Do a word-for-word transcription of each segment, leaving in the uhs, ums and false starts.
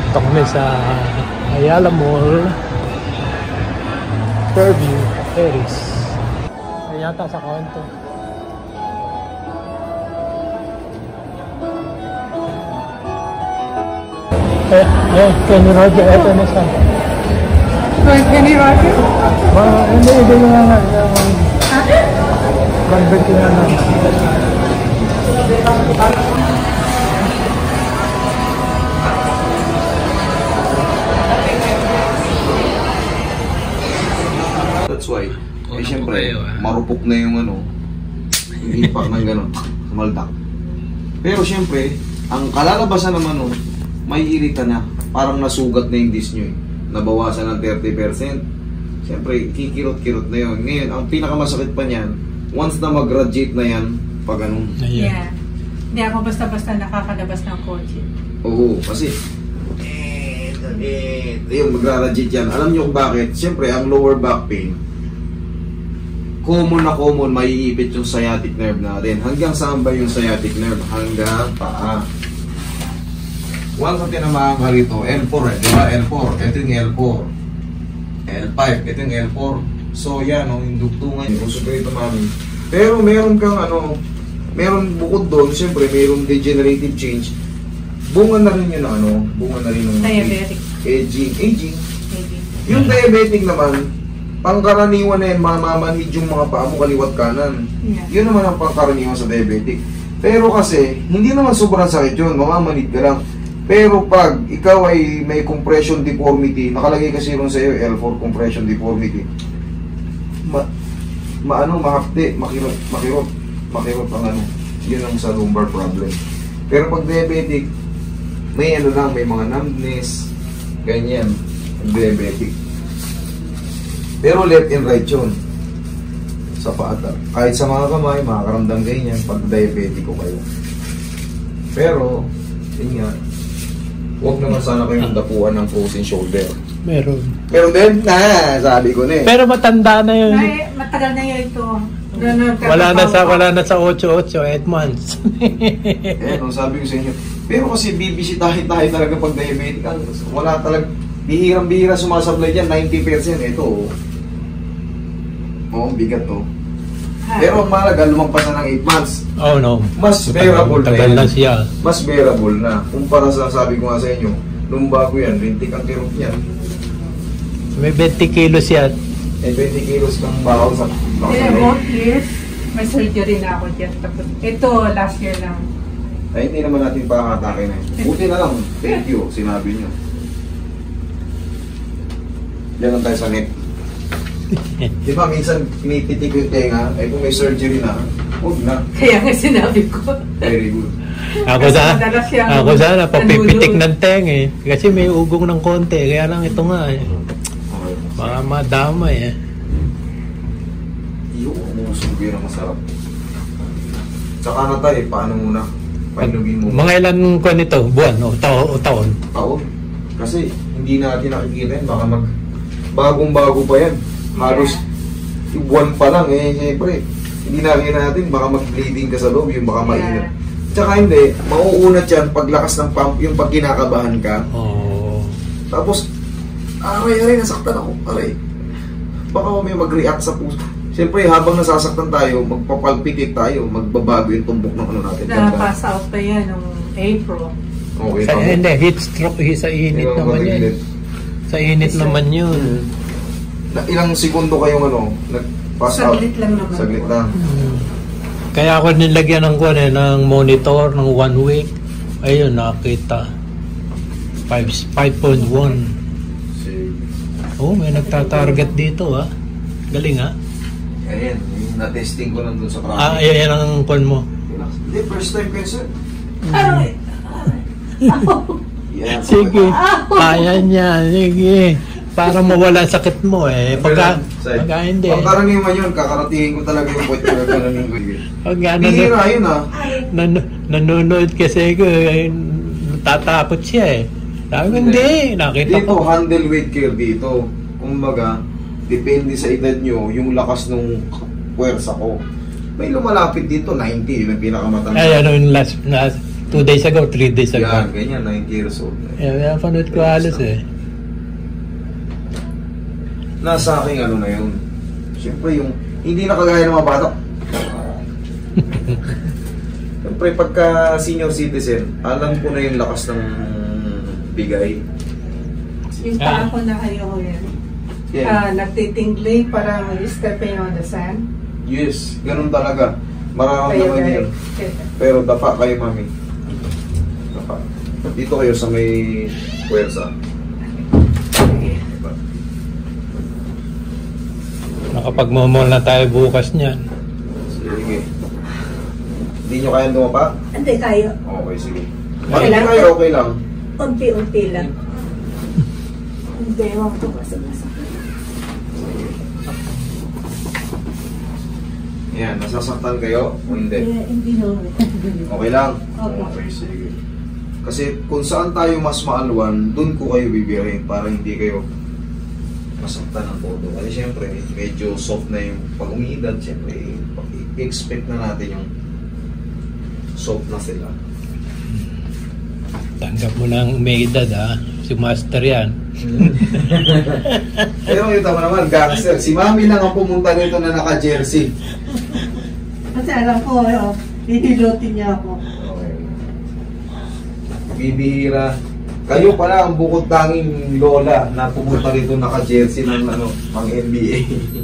Ito kami sa Ayala Mall, Fairview, Paris. Ay yata sa kanto. Eh, eh, Kenny Roger, eto na siya. Kenny Roger? Ah, hindi, hindi nga nga. Convert ko na lang. That's why, eh siyempre, marupok na yung ano, yung impact ng gano'n, sumaldak. Pero siyempre, ang kalalabasan naman nun, may irita na, parang nasugat na yung disc nyo eh. Nabawasan ng thirty percent. Siyempre, kikirot-kirot na yun. Ngayon, ang pinakamasakit pa niyan, once na mag-radiate na yan, pag ganun. Yeah. Hindi ako basta-basta nakakalabas ng kotse. Oo, kasi, eh, eh, yun, magra-radiate yan. Alam nyo kung bakit? Siyempre, ang lower back pain, common na common, maiipit yung sciatic nerve natin. Hanggang saan ba yung sciatic nerve? Hanggang paa. Once na tinamaan ka rito, L four eh, di ba? L four, ito yung L four. L five, ito yung L four. So yan, no, yung dugtungan yun, uso kayo tumami. Pero meron kang ano, meron bukod doon, siyempre meron degenerative change. Bunga na rin yun ano, bunga na rin yung diabetic. Aging, aging. Aging. Yung diabetic naman, pangkaraniwan na yan, mamamanhid yung mga paa mo kaliwat kanan. Yeah. Yun naman ang pangkaraniwan sa diabetic. Pero kasi, hindi naman sobrang sakit yun, mamamanhid ka lang. Pero pag ikaw ay may compression deformity, nakalagay kasi ron sa iyo L four compression deformity. Ma, maano mahapde, makirot, makirot, makirot ang ano. Yun ang sa lumbar problem. Pero pag diabetic, may ano lang, may mga numbness, ganyan, diabetic. Pero left and right yun. Sa paata. Kahit sa mga kamay, makakaramdam ganyan pag diabetic ko kayo. Pero, yun nga, huwag naman sana kayong dapuan ng frozen shoulder. Meron. Meron din? Na, sabi ko na eh. Pero matanda na yun. Ay, matagal na yun ito. Wala na sa wala na sa eight eight, eight months. Eh, no, sabi ko sa inyo. Pero kasi bibisitahin tayo talaga pag diabetic. Wala talaga, bihirang-bihira sumasablay dyan, ninety percent. Ito, oh. Oh, bigat to. Pero ang mahalaga, lumampas na ng eight months. Oh no. Mas bearable na Tagal yan. na siya. Mas bearable na. Kumpara sa sabi ko nga sa inyo, nung bago yan, rintik ang tirok niyan. May twenty kilos yan. Eh, twenty kilos kang bahaw sa Eh, both years, may surgery na ako dyan. Tapos, ito, last year lang. ay hindi naman natin pakakatake na yun. Buti na lang, thank you, sinabi nyo. Diyan lang tayo sa neck. Di ba minsan pinipitik yung tenga, eh kung may surgery na, huwag na. Kaya nga sinabi ko. Very good. Ako sana, ako sana, papipitik ng teng eh. Kasi may ugong ng konti, kaya lang ito nga eh. Okay. Mga madamay eh. Iyo, umusog yun ang masarap. Tsaka na tayo, paano muna? Painugin mo. Mga ilan ko nito? Buwan o, tao, o taon? Taon. Kasi hindi natin nakikita yan, baka mag bagong-bago pa yan. Halos yeah. Buwan pa lang eh, siyempre. Hindi nakikita natin, baka mag-bleeding ka sa loob, yung baka mainit. Yeah. Tsaka hindi, mauunat yan paglakas ng pump, yung pag kinakabahan ka. Oo. Tapos, aray, aray, nasaktan ako, aray. Baka may mag-react sa puso. Siyempre, habang nasasaktan tayo, magpapalpitate tayo, magbabago yung tumbok ng ano natin. Na-pass out pa yan noong April. Okay, Sa, hindi, heat stroke, sa init Yung naman yan. Sa init Isa. naman yun. Na, ilang segundo kayong ano, nag-pass out? Saglit lang naman. Saglit lang. Hmm. Kaya ako nilagyan ng kuwan eh, ng monitor ng one week. Ayun, nakita. five point one. Oh, may nagtatarget dito ah. Galing ah. Ayan, yung na-testing ko nandun sa Ah, traffic. ayan ang kuwan mo. Hindi, first time ko yun, sir. Aray! Yeah, Sige, kaya niya. Sige. Para mawala sakit mo eh. Pagka, pagka hindi. Pagkaraniwan yun, kakaratingin ko talaga yung point na gano'n ko yun. Pagka Bihira yun ah. nan nanonood kasi ko, eh, natatakot siya eh. Sabi ko, hindi. Nakita Dito, ko. handle weight care dito. Kumbaga, depende sa edad nyo, yung lakas nung puwersa ko. May lumalapit dito, ninety, yung pinakamatanda. Ay, ano yung last, last Two days ago, three days ago. Yan, ganyan, ninety years old. Eh, yeah, napanood ko halos eh. Nasa aking ano na yun. Siyempre yung, hindi na kagaya ng mga bata. Siyempre pagka senior citizen, alam ko na yung lakas ng bigay. Yung paa ko na kayo yan. Yeah. Ah, nagtitingli, parang stepping on the sand. Yes, ganun talaga. Mararamdaman Kayo, yun. Pero dapa kayo, mami. Dapa. Dito kayo sa may puwersa. Nakapagmamall na tayo bukas niyan. Sige. Hindi nyo kayang dumapa? Hindi tayo. Okay, sige. Okay Pag hindi lang? kayo, okay lang. Unti-unti lang. Hindi, huwag ko basa-basa. Yan, nasasaktan kayo o hindi? Eh, hindi naman. Okay lang? Okay. Okay, sige. Kasi kung saan tayo mas maalwan, dun ko kayo bibiyahin para hindi kayo masaktan ng todo. Kasi syempre, medyo soft na yung pag umiidad, syempre, i-expect na natin yung soft na sila. Tanggap mo ng may edad ha. Si Master yan. Pero yung tama naman, gangster. Si Mami lang ang pumunta nito na naka-jersey. Kasi alam ko, oh, hihilutin niya ako. Okay. Bibihira. Kayo pala ang bukod tanging lola na pumunta rito naka-jersey ng ano, pang N B A.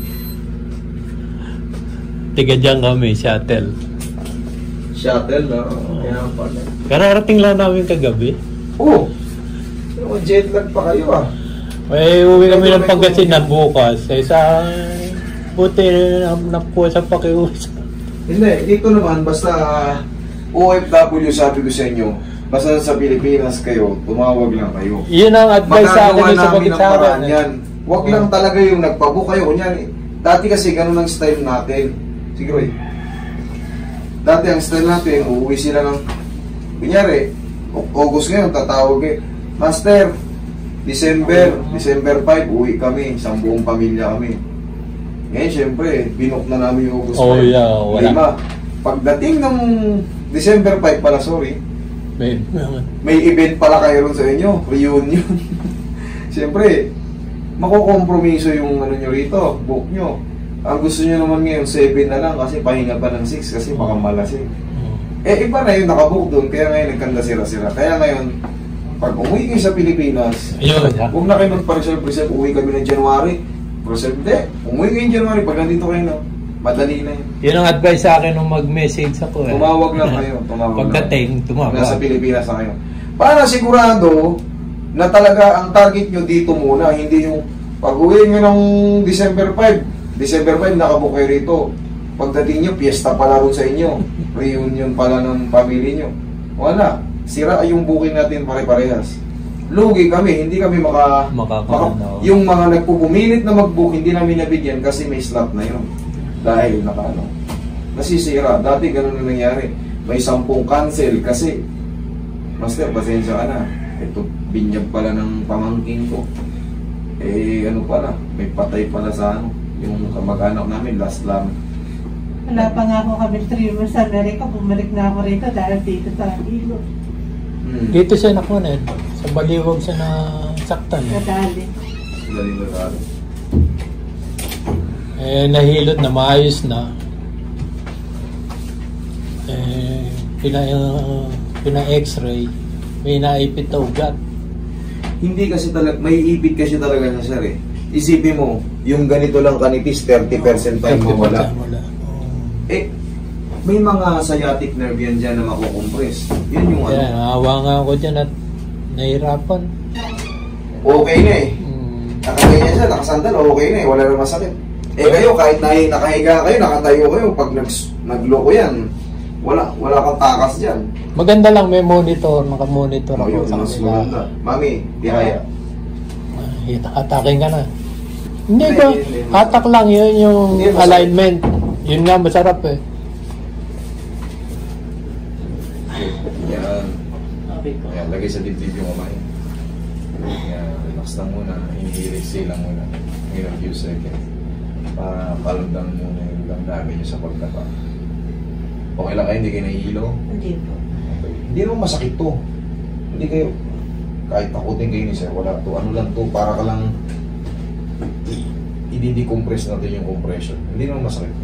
Tiga dyan kami, shuttle. Shuttle, no? Kaya pala. Kararating lang namin kagabi. Oh! Pero jet lag pa kayo ah. Eh, uwi kami ng Pangasinan bukas. Eh, sa... Buti na nakuha sa pakiusap. Hindi, dito naman, basta O F W sabi ko sa inyo, basta sa Pilipinas kayo, tumawag lang kayo. Yun ang advice sa akin Magagawa sa namin ang Pagkitsaran. paraan yan. Huwag lang talaga yung nagpabook kayo. Kunyari, dati kasi ganun ang style natin. Sige, Roy. Dati ang style natin, uuwi sila ng... Kunyari, August ngayon, tatawag eh. Master, December, December five, uwi kami. Isang buong pamilya kami. Ngayon, syempre, binook na namin yung August Oh, five. yeah, wala. Lima. Pagdating ng December five pala, sorry, May, may event pala kayo ron sa inyo, reunion. Siyempre, makukompromiso yung ano nyo rito, book nyo. Ang gusto nyo naman ngayon, seven na lang kasi pahinga pa ng six kasi baka malasing. Eh, iba na yung nakabook doon, kaya ngayon nagkanda sira-sira. Kaya ngayon, pag umuwi kayo sa Pilipinas, Ayun, ha? huwag na kayo magpa-reserve-reserve, uwi kami ng January. Reserve, hindi. Umuwi kayo ng January, pag nandito kayo na, madali na yun. Yun ang advice sa akin nung mag-message ako eh. Tumawag lang kayo, tumawag Pagdating, lang. tumawag. Nasa Pilipinas na kayo. Para sigurado na talaga ang target nyo dito muna, hindi yung pag-uwi nyo ng December five, December five nakabook kayo rito. Pagdating nyo, piyesta pala rin sa inyo. Reunion pala ng family nyo. Wala. Sira yung booking natin pare-parehas. Lugi kami, hindi kami maka... Makakaano. maka yung mga nagpupumilit na mag-book, hindi namin nabigyan kasi may slot na yun. Dahil nakaano. Nasisira. Dati ganun na nangyari. May sampung cancel kasi Master, pasensya ka na. Ito, binyag pala ng pamangking ko. Eh, ano pala, may patay pala sa ano, yung kamag-anak namin, last lang. Wala pa nga ako kami three months sa Amerika, bumalik na ako rito dahil dito sa ilo. Hmm. Dito siya nakunan. Sa Baliwag siya na saktan. Eh. Nadali. Galing na gano'n. eh, nahilot na maayos na. Eh, pina, uh, pina x-ray. May naipit na ugat. Hindi kasi talaga, may ibig kasi talaga niya, sir eh. Isipin mo, yung ganito lang kanipis, thirty percent time mo wala. Wala. Eh, may mga sciatic nerve yan dyan na makukompress. Yun yung ano. Kaya naawa nga ako dyan at nahirapan. Okay na eh. Hmm. Nakaganyan siya, nakasandal, okay na eh. Wala na masakit. Eh kayo, kahit na, nakahiga kayo, nakatayo kayo, pag nag, nagloko yan, wala, wala kang takas dyan. Maganda lang may monitor, naka-monitor Oh, ako yun, sa mas kanila. maganda. Mami, di kaya. Ah, Atakin ka na. Hindi Hindi, ko, hindi, hindi. atak lang yun yung Hindi, masarap. alignment. Yun nga masarap eh. Yan. Yan, lagay sa dibdib yung kamay. Yan, relax lang muna. Inhale lang muna. Ngayon, few seconds. Para palundan muna yung damdamin nyo sa pagkapa. Okay lang kayo, hindi kayo nahihilo? Hindi po. Okay. Hindi naman masakit to. Hindi kayo, kahit takutin kayo ni sir, wala to. Ano lang to, para ka lang i-decompress natin yung compression. Hindi naman masakit.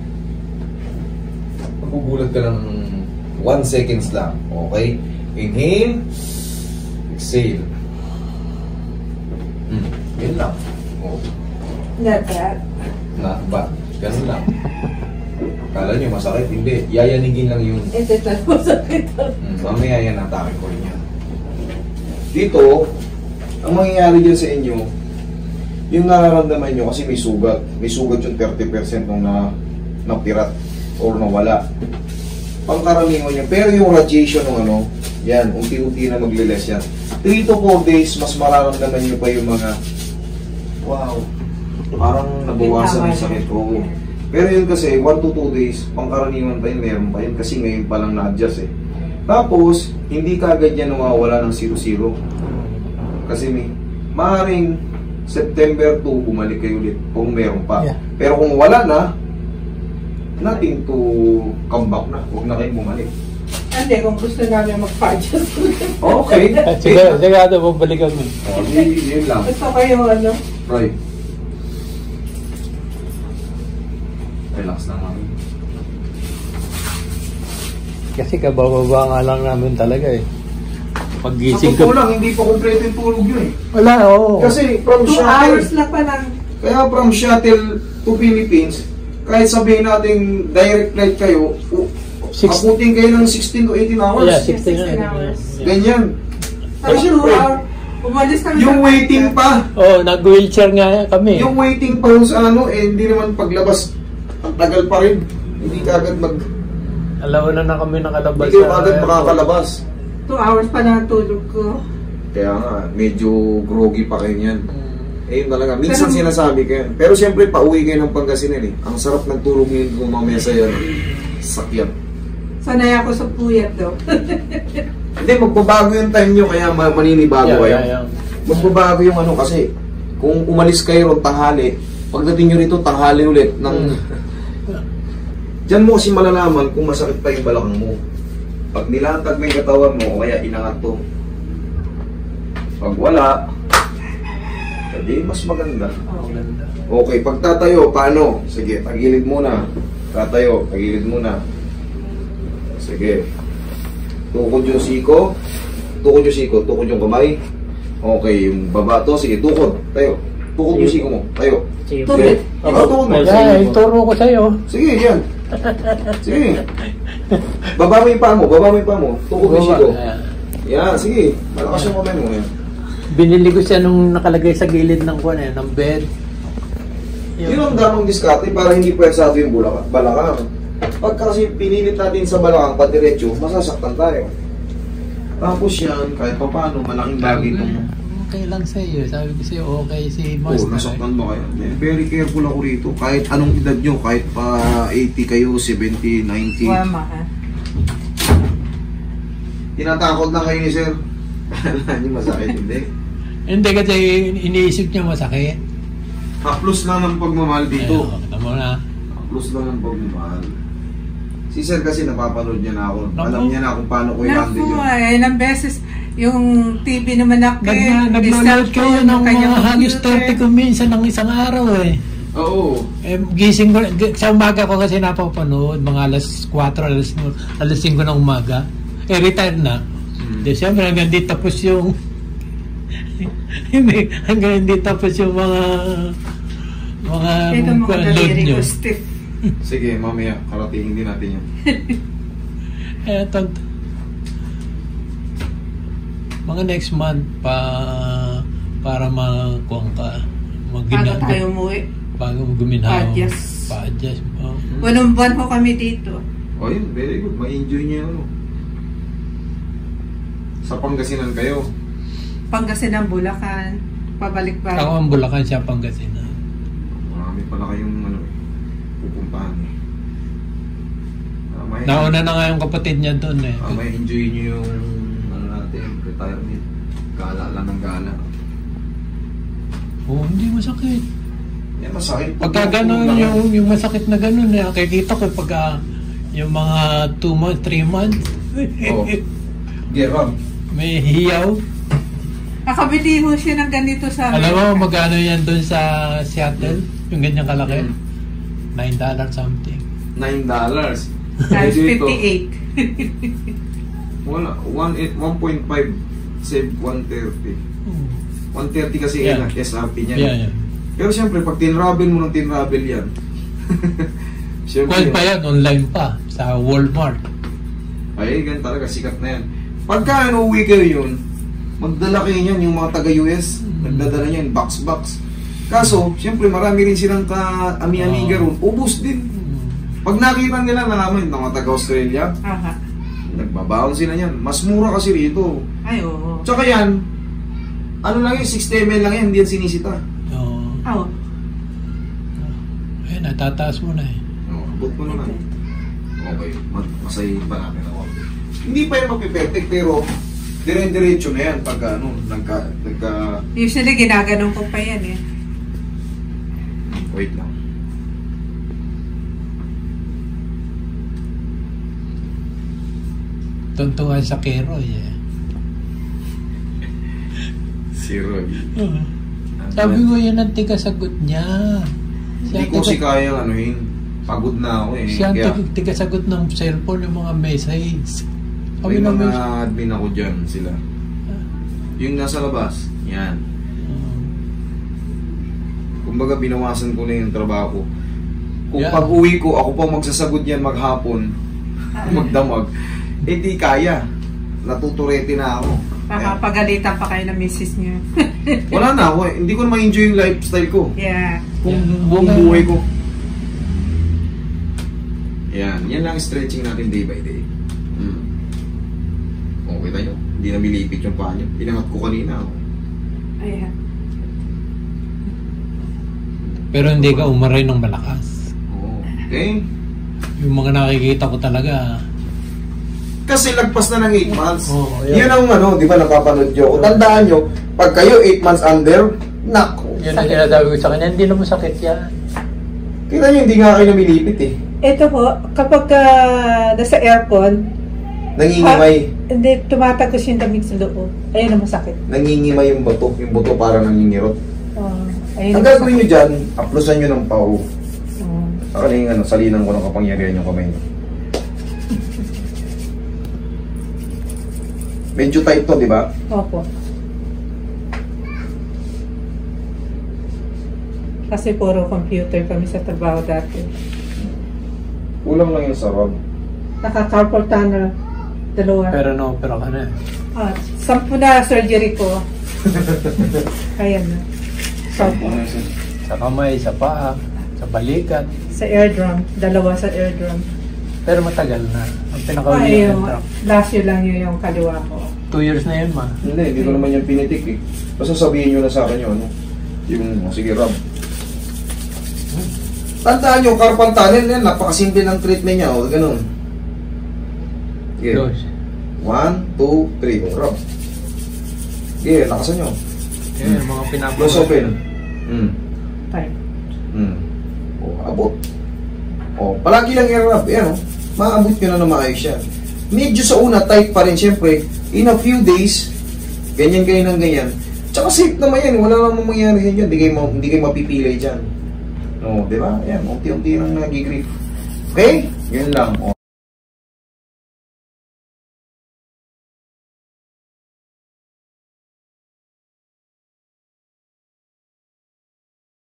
Magugulat ka lang one seconds lang. Okay? Inhale. Exhale. Hmm. Yun lang. Oh. Not bad. Not bad. Ganun lang. Kala nyo masakit? Hindi. Yayanigin lang yung... Ito na po sakit. Hmm. Mamaya yan atake ko rin yan. Dito, ang mangyayari dyan sa inyo, yung nararamdaman nyo kasi may sugat. May sugat yung thirty percent nung na, napirat or nawala. Pangkaraniwan yan. Pero yung radiation ng ano, yan, unti-unti na magliles yan. three to four days, mas mararamdaman nyo pa yung mga, wow, parang nabawasan yung sakit ko. Pero yun kasi, one to two days, pangkaraniwan pa yun, meron pa yun kasi ngayon pa lang na-adjust eh. Tapos, hindi kagad yan nawawala ng zero zero. Kasi may, maaaring September two, bumalik kayo ulit kung meron pa. Yeah. Pero kung wala na, nothing to come back na. Huwag na kayong bumalik. Hindi, kung gusto namin mag-adjust. Okay. Sige, sigado, babalikan mo. Oh, yun, yun lang. Gusto ko yung ano. Right. Relax na namin. Kasi kabababa nga lang namin talaga eh. Sa Pag-gising totoo lang, hindi pa kompleto yung tulog yun eh. Wala, oo. Kasi from Two shuttle, hours lang pa lang. kaya from shuttle to Philippines, kahit sabihin natin direct flight kayo, u- Six- abutin kayo ng sixteen to eighteen hours. Yeah, sixteen sixteen hours. Ganyan. Tapos two syempre, hours. Umalis kami. yung sa- waiting pa, Oo, nag-wheelchair nga kami. yung waiting pa sa ano, eh, hindi naman paglabas, ang tagal pa rin. Hindi ka agad mag, Alaw na na kami nakalabas. hindi ka sa agad airport. makakalabas. Two hours pa lang ang tulog ko. Kaya nga, medyo groggy pa kayo niyan. Mm. Eh, yun talaga. Minsan Pero- sinasabi ko yan. Pero siyempre, pauwi kayo ng Pangasinan eh. Ang sarap ng tulog ngayon kung mamaya sa yan. Sakyan. Sanay ako sa puyat daw. Hindi, magbabago yung time nyo, kaya ma- maninibago Yeah, kayo. yeah, yeah. Magbabago yung ano kasi, kung umalis kayo ron tanghali, pagdating nyo rito, tanghali ulit. Ng... Diyan mo kasi malalaman kung masakit pa yung balakang mo. Pag nilatag mo yung katawan mo, o kaya inangat to. Pag wala, hindi, mas maganda. Oh, ganda. Okay, pagtatayo, paano? Sige, tagilid muna. Tatayo, tagilid muna. Sige. Tukod yung siko. Tukod yung siko. Tukod yung kamay. Okay, yung baba to. Sige, tukod. Tayo. Tukod yung siko mo. Tayo. Sige. Tuloy. Ikaw tukod mo. Ay, turo ko sa'yo. Sige, yan. Sige. Baba mo yung paa mo. Baba mo yung paa mo. Tukod yung siko. Yan, sige. Malakas yung kamay mo. Yan. Binili ko siya nung nakalagay sa gilid ng kuwan eh, ng bed. Yun ang damang diskarte para hindi pwersado yung bulak- balakang. Pag kasi pinilit natin sa balakang patiretso, masasaktan tayo. Tapos yan, kahit pa paano, malaking bagay itong... Okay lang sa'yo. Sabi ko sa'yo, okay si Oo, Master. nasaktan ba kayo? Very careful ako rito. Kahit anong edad nyo, kahit pa eighty kayo, seventy, ninety. Wama ka. Tinatakot na kayo ni sir. Alam niyo masakit, hindi. Hindi kasi iniisip niya masakit. Haplos lang ng pagmamahal dito. Ayun, kita mo na. Haplos lang ng pagmamahal. Si sir kasi napapanood niya na ako. Naku. Alam niya na kung paano ko Naku, i-handle yun. eh, ilang beses yung T V naman ako eh. Nag- Nag-load kayo ng mga halos thirty ko minsan ng isang araw eh. Oo. Eh, gising ko, g- sa umaga ko kasi napapanood, mga alas four, alas, alas five ng umaga. Eh, retired na. Hmm. Di siyempre, hanggang di tapos yung, hindi, hanggang di tapos yung mga, mga, Ito mga kwan- load daliri nyo. ko stiff. Sige, mamaya, karatingin din natin yan. Eh, tant mga next month pa para makuha ka Bago magina tayo umuwi. bago guminaw Pa-adjust. pa-adjust oh. Walong buwan ho kami dito. O yun, very good. Ma-enjoy niyo yun. Ano. Sa Pangasinan kayo. Pangasinan, Bulacan. Pabalik-balik. Ako ang Bulacan, siya Pangasinan. Marami pala kayong ano, pupuntahan. Eh. Ah, may, Nauna na nga yung kapatid niya doon eh. ah, may enjoy niyo yung ano natin, retirement. Gala lang ng gala. Oh, hindi masakit. Yan, masakit. Pagka gano'n, yung, yung masakit na gano'n eh. Kikita ko pagka yung mga two months, three months. Oh. Gerard. May hiyaw. Nakabili ho siya ng ganito sa Alam mo, magkano yan doon sa Seattle? Yung ganyang kalaki? nine dollars something. nine dollars. Times fifty-eight. Wala, one point five save one thirty. one thirty kasi Yeah. yan, S R P niya. Yeah, yeah. Pero siyempre, pag tinravel mo ng tinravel yan, Kwan pa yan, online pa, sa Walmart. ay, ganun talaga, sikat na yan. Pagka ano, uwi kayo yun, magdala kayo niyan, yung mga taga-U S, nagdadala niyan, box-box. Kaso, siyempre, marami rin silang ka-ami-amiga ron, ubus din. Pag nakita nila, nalaman ng mga taga-Australia, Aha. nagbabaon sila niyan. Mas mura kasi rito. Ay, oo. Tsaka yan, ano lang yun, sixty milliliters lang yan, hindi yan sinisita. Oo. Oh. Ayun, natataas mo na eh. Oh, abot mo naman. Okay, ma- masayin pa natin ako. Hindi pa yan mapiperfect, pero dire-diretso na yan pag ano, nagka, nagka, Usually, ginaganon ko pa yan eh. wait lang. Tuntungan sa Keroy eh. Zero. Oo. Sabi ko yun ang tigasagot niya. Hindi ko si kayang ano yun. Pagod na ako eh. Siya ang Kaya, tig- tigasagot ng cellphone, yung mga message. may Sabi na mga may... admin ako dyan sila. Yung nasa labas, yan. Kumbaga binawasan ko na yung trabaho ko. Kung Yeah. pag uwi ko, ako pa magsasagot yan maghapon, magdamag, eh di kaya. Natuturete na ako. Baka pagalitan pa kayo ng misis niyo. Wala na ako eh. Hindi ko na ma-enjoy yung lifestyle ko. Yeah. Kung Yeah. buong Okay. buhay ko. Yan. Yan lang stretching natin day by day. Hmm. O, kita nyo. Hindi na milipit yung paa nyo. Pinangat ko kanina. Oh. Ayan. Pero hindi ka umaray ng malakas. Oo. Okay. Yung mga nakikita ko talaga, Kasi lagpas na ng eight months. Oo, yeah. Yun ang ano, di ba napapanood nyo. Kung tandaan nyo, pag kayo eight months under, nako. yun ang sinasabi ko sa kanya, hindi naman sakit yan. Kita nyo, hindi nga kayo namilipit eh. Ito po, kapag uh, nasa aircon, Nangingimay. ha, hindi, tumatagos yung damit sa loob. Ayun ang masakit. Nangingimay yung bato. Yung bato parang nangingirot. Oh, ayun Ang gagawin nyo dyan, aplusan nyo ng pau. Oh. Ako na yung ano, salinan ko ng kapangyarihan yung kamay nyo. Medyo tight to, di ba? Opo. Kasi puro computer kami sa trabaho dati. Kulang lang yung sarap. Naka-carpal tunnel, dalawa. Pero no, pero ka na. Ah, sampu na surgery ko. Kaya na. Sampu. Sa kamay, sa paa, sa balikat. Sa eardrum, dalawa sa eardrum. Pero matagal na. Ang Ay, pinaka-uli yung, ng last year lang yun yung kaliwa ko. Two years na yun, ma. Hindi, hindi ko naman yung pinitik eh. Basta sabihin nyo na sa akin yun, ano? Yung, oh, sige, Rob. Tandaan nyo, carpal tunnel yan, napakasimple ng treatment niya, o, ganun. Sige. Dos. One, two, three, oh, Rob. Sige, lakasan nyo. Yun, yung mga pinapa. Close open. Hmm. Five. Hmm. O, abot. O, palagi lang yung Rob, yan, o. Maabot nyo na na maayos yan. Medyo sa una, tight pa rin, syempre. In a few days, ganyan kayo ng ganyan. Tsaka safe naman yan, wala namang mangyari yan dyan. Hindi kayo, ma- hindi kayo mapipilay dyan. No, di ba? Yan, unti-unti lang nag-grip. Okay? Yun lang. O.